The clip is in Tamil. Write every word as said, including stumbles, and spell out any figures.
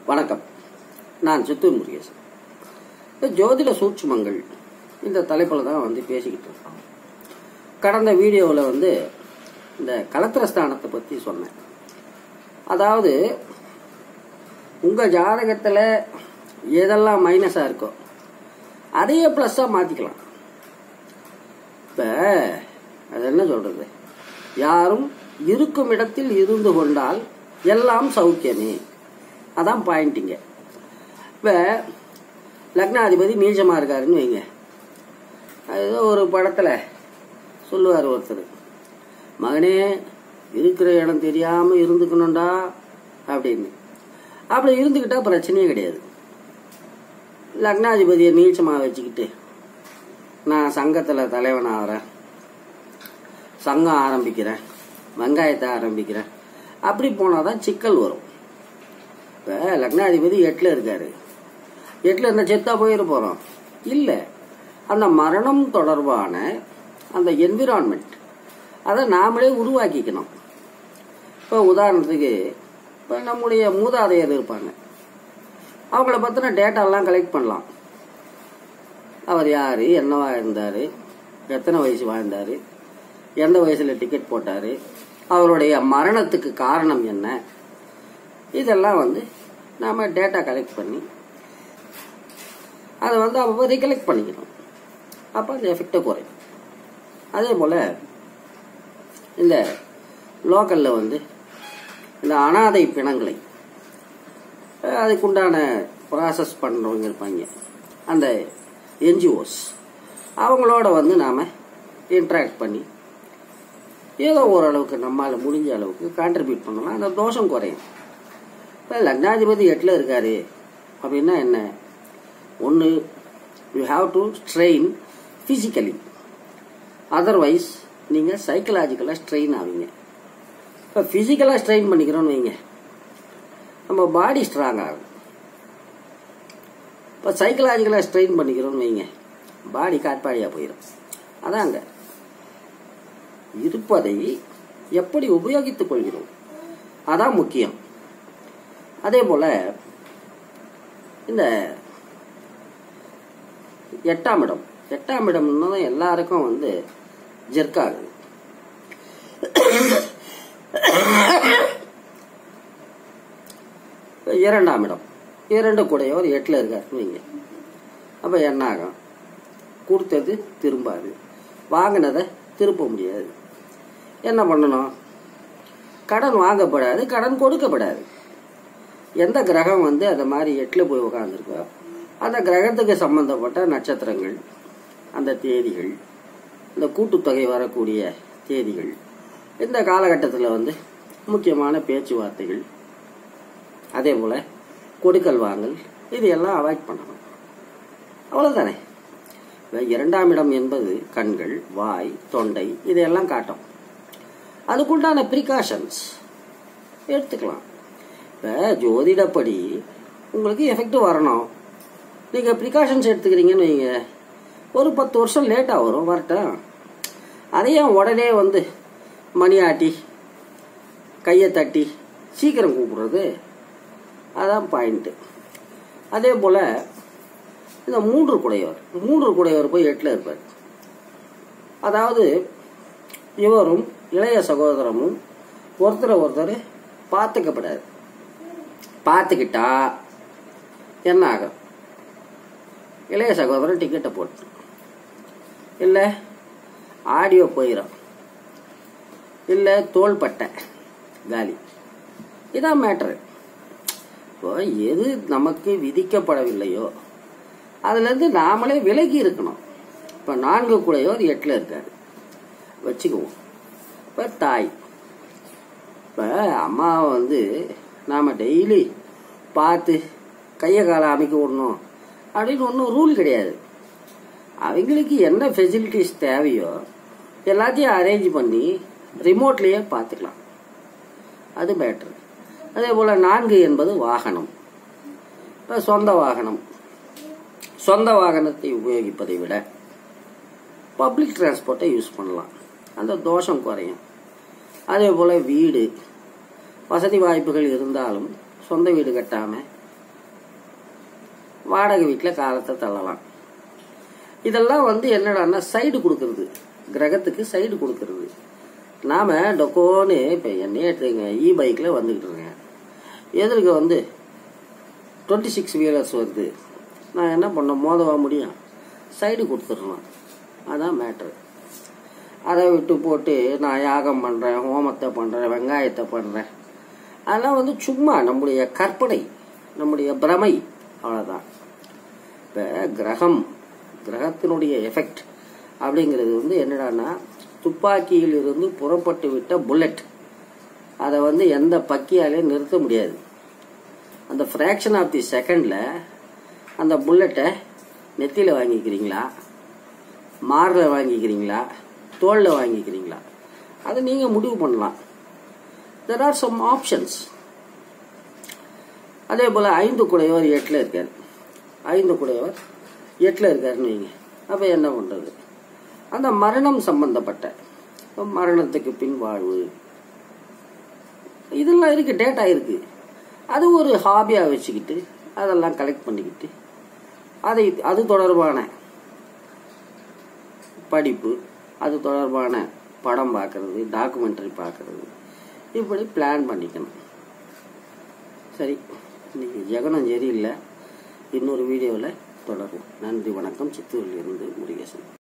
வணக்கம். நான் சித்தூர் முருகேசன். இந்த ஜோதிட சூட்சுமங்கள் இந்த தலைப்பில் தான் வந்து பேசிக்கிட்டு இருக்கோம். கடந்த வீடியோவில் வந்து இந்த கலத்திரஸ்தானத்தை பற்றி சொன்னேன். அதாவது உங்கள் ஜாதகத்தில் எதெல்லாம் மைனஸாக இருக்கோ அதையே ப்ளஸ்ஸாக மாற்றிக்கலாம். இப்போ அது என்ன சொல்கிறது, யாரும் இருக்கும் இடத்தில் இருந்து கொண்டால் எல்லாம் சௌக்கியமே. அதான் பாயிண்டிங்க. இப்போ லக்னாதிபதி நீச்சமாக இருக்காருன்னு வைங்க. ஏதோ ஒரு படத்தில் சொல்லுவார் ஒருத்தர், மகனே இருக்கிற இடம் தெரியாமல் இருந்துக்கணும்டா அப்படின்னு. அப்படி இருந்துக்கிட்டா பிரச்சனையே கிடையாது. லக்னாதிபதியை நீச்சமாக வச்சுக்கிட்டு நான் சங்கத்தில் தலைவன் ஆகிறேன், சங்கம் ஆரம்பிக்கிறேன், வெங்காயத்தை ஆரம்பிக்கிறேன், அப்படி போனால் தான் சிக்கல் வரும். இப்போ லக்னாதிபதி எட்டில் இருக்காரு, எட்டில் இருந்தால் செத்தா போயிட போகிறோம் இல்லை. அந்த மரணம் தொடர்பான அந்த என்விரான்மெண்ட் அதை நாமளே உருவாக்கிக்கணும். இப்போ உதாரணத்துக்கு இப்போ நம்முடைய மூதாதையர் இருப்பாங்க, அவங்கள பற்றின டேட்டாலாம் கலெக்ட் பண்ணலாம். அவர் யார், என்னவா இருந்தார், எத்தனை வயசு வாழ்ந்தார், எந்த வயசில் டிக்கெட் போட்டார், அவருடைய மரணத்துக்கு காரணம் என்ன, இதெல்லாம் வந்து நாம் டேட்டா கலெக்ட் பண்ணி அதை வந்து அப்போ ரீகலெக்ட் பண்ணிக்கணும். அப்போ அந்த எஃபெக்டை குறையும். அதே போல் இந்த லோக்கலில் வந்து இந்த அனாதை பிணங்களை அதுக்குண்டான ப்ராசஸ் பண்ணுறவங்க இருப்பாங்க, அந்த என்ஜிஓஸ், அவங்களோட வந்து நாம் இன்ட்ராக்ட் பண்ணி ஏதோ ஓரளவுக்கு நம்மளால் முடிஞ்ச அளவுக்கு கான்ட்ரிபியூட் பண்ணலாம். அந்த தோஷம் குறையும். இப்போ லக்னாதிபதி எட்டில் இருக்காரு அப்படின்னா என்ன, ஒன்று you have to strain physically, otherwise நீங்கள் சைக்கலாஜிக்கலாக ஸ்ட்ரெயின் ஆவீங்க. இப்போ ஃபிசிக்கலாக ஸ்ட்ரெயின் பண்ணிக்கிறோன்னு வைங்க, நம்ம பாடி ஸ்ட்ராங் ஆகும். இப்போ சைக்கலாஜிக்கலாக ஸ்ட்ரெயின் பண்ணிக்கிறோன்னு வைங்க, பாடி காட்பாடியாக போயிடும். அதாங்க இருப்பதை எப்படி உபயோகித்துக் கொள்கிறோம், அதான் முக்கியம். அதே போல இந்த எட்டாம் இடம் எட்டாம் இடம்னு தான் எல்லாருக்கும் வந்து ஜெர்க்காகுது. இரண்டாம் இடம் இரண்டு கூடையோர் எட்டில் இருக்காருன்னு வைங்க. அப்போ என்ன ஆகும், கொடுத்தது திரும்பாது, வாங்கினதை திருப்ப முடியாது. என்ன பண்ணணும், கடன் வாங்கப்படாது, கடன் கொடுக்கப்படாது. எந்த கிரகம் வந்து அந்த மாதிரி எட்டில் போய் உட்காந்துருக்கோ அந்த கிரகத்துக்கு சம்பந்தப்பட்ட நட்சத்திரங்கள், அந்த தேதிகள், இந்த கூட்டுத்தொகை வரக்கூடிய தேதிகள், இந்த காலகட்டத்தில் வந்து முக்கியமான பேச்சுவார்த்தைகள், அதே போல் கொடுக்கல் வாங்கல், இது எல்லாம் அவாய்ட் பண்ணணும். அவ்வளோதானே. இரண்டாம் இடம் என்பது கண்கள், வாய், தொண்டை, இதையெல்லாம் காட்டும். அதுக்குண்டான ப்ரிகாஷன்ஸ் எடுத்துக்கலாம். இப்போ ஜோதிடப்படி உங்களுக்கு எஃபெக்ட் வரணும், நீங்கள் ப்ரிகாஷன்ஸ் எடுத்துக்கிறீங்கன்னு வைங்க, ஒரு பத்து வருஷம் லேட்டாக வரும், வரட்டும். அதையும் உடனே வந்து மணி ஆட்டி கையை தட்டி சீக்கிரம் கூப்பிடுறது, அதான் பாயிண்ட்டு. அதே போல் இந்த மூன்று குடையவர் மூன்று குடையவர் போய் எட்டில் இருப்பார். அதாவது இவரும் இளைய சகோதரமும் ஒருத்தரை ஒருத்தர் பார்த்துக்கப்படாது. பார்த்துக்கிட்டா என்ன ஆகும், இளைய சகோதரன் டிக்கெட்டை போட்டு இல்லை ஆடியோ போயிடும், இல்லை தோள்பட்டை காலி. இதான் மேட்ரு. இப்போ எது நமக்கு விதிக்கப்படவில்லையோ அதுலேருந்து நாமளே விலகி இருக்கணும். இப்போ நான்கு கூடையோர் எட்டில் இருக்காரு வச்சுக்குவோம். இப்போ தாய், இப்போ அம்மாவை வந்து நாம் டெய்லி பார்த்து கையை காலை அமைக்க விடணும் அப்படின்னு ஒன்றும் ரூல் கிடையாது. அவங்களுக்கு என்ன ஃபெசிலிட்டிஸ் தேவையோ எல்லாத்தையும் அரேஞ்ச் பண்ணி ரிமோட்லேயே பார்த்துக்கலாம், அது பெட்டர். அதே போல் நான்கு என்பது வாகனம். இப்போ சொந்த வாகனம், சொந்த வாகனத்தை உபயோகிப்பதை விட பப்ளிக் டிரான்ஸ்போர்ட்டை யூஸ் பண்ணலாம், அந்த தோஷம் குறையும். அதே போல் வீடு, வசதி வாய்ப்புகள் இருந்தாலும் சொந்த வீடு கட்டாமல் வாடகை வீட்டில் காலத்தை தள்ளலாம். இதெல்லாம் வந்து என்னடான்னா சைடு கொடுக்கறது, கிரகத்துக்கு சைடு கொடுக்கறது. நாம டொக்கோன்னு இப்போ என்னையே எடுத்துங்க, இ பைக்கில் வந்துக்கிட்டு இருக்கேன், எதிர்க்க வந்து டுவெண்ட்டி சிக்ஸ் வீலர்ஸ் வருது, நான் என்ன பண்ண மோதவா முடியும்? சைடு கொடுத்துடலாம். அதான் மேட்ரு. அதை விட்டு போட்டு நான் யாகம் பண்ணுறேன், ஹோமத்தை பண்ணுறேன், வெங்காயத்தை பண்ணுறேன், அதெல்லாம் வந்து சும்மா நம்முடைய கற்பனை, நம்முடைய பிரமை, அவ்வளோதான். இப்போ கிரகம், கிரகத்தினுடைய எஃபெக்ட் அப்படிங்கிறது வந்து என்னடான்னா துப்பாக்கியிலிருந்து புறப்பட்டு விட்ட புல்லட். அதை வந்து எந்த பக்கியாலையும் நிறுத்த முடியாது. அந்த ஃப்ராக்ஷன் ஆஃப் தி செகண்டில் அந்த புல்லட்டை நெத்தியில் வாங்கிக்கிறீங்களா, மாரில் வாங்கிக்கிறீங்களா, தோளில் வாங்கிக்கிறீங்களா, அதை நீங்கள் முடிவு பண்ணலாம். There are some options. அதே போல் ஐந்து குடையவர் எட்டில் இருக்கார், ஐந்து குடையவர் எட்டில் இருக்காருன்னு வைங்க. அப்போ என்ன பண்ணுறது? அந்த மரணம் சம்பந்தப்பட்ட மரணத்துக்கு பின் வாழ்வு இதெல்லாம் இருக்கு, டேட்டா இருக்கு. அது ஒரு ஹாபியாக வச்சுக்கிட்டு அதெல்லாம் கலெக்ட் பண்ணிக்கிட்டு அதை அது தொடர்பான படிப்பு, அது தொடர்பான படம் பார்க்கறது, டாக்குமெண்ட்ரி பார்க்கறது, இப்படி பிளான் பண்ணிக்கணும். சரி, இன்னைக்கு ஜெகனம் சரியில்லை. இன்னொரு வீடியோவில் தொடரும். நன்றி, வணக்கம். சித்தூரிலிருந்து முருகேசன்.